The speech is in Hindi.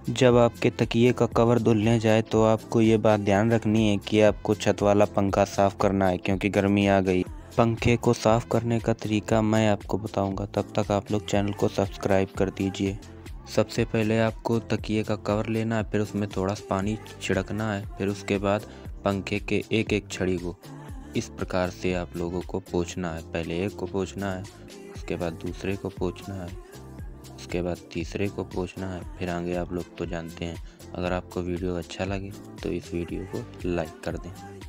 जब आपके तकिए का कवर धुलने जाए तो आपको ये बात ध्यान रखनी है कि आपको छत वाला पंखा साफ़ करना है, क्योंकि गर्मी आ गई। पंखे को साफ़ करने का तरीका मैं आपको बताऊंगा, तब तक आप लोग चैनल को सब्सक्राइब कर दीजिए। सबसे पहले आपको तकिए का कवर लेना है, फिर उसमें थोड़ा सा पानी छिड़कना है, फिर उसके बाद पंखे के एक एक छड़ी को इस प्रकार से आप लोगों को पोंछना है। पहले एक को पोंछना है, उसके बाद दूसरे को पोंछना है, उसके बाद तीसरे को पोंछना है, फिर आगे आप लोग तो जानते हैं। अगर आपको वीडियो अच्छा लगे तो इस वीडियो को लाइक कर दें।